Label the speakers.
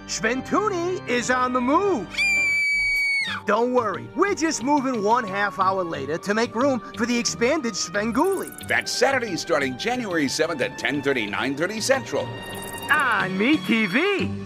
Speaker 1: Sventoonie is on the move. Don't worry, we're just moving 1/2 hour later to make room for the expanded Svengoolie.
Speaker 2: That's Saturday starting January 7th at 10:30, 9:30 Central.
Speaker 1: On Metv.